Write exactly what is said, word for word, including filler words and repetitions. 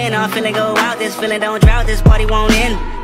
in, all feeling go out. This feeling don't drought, this party won't end.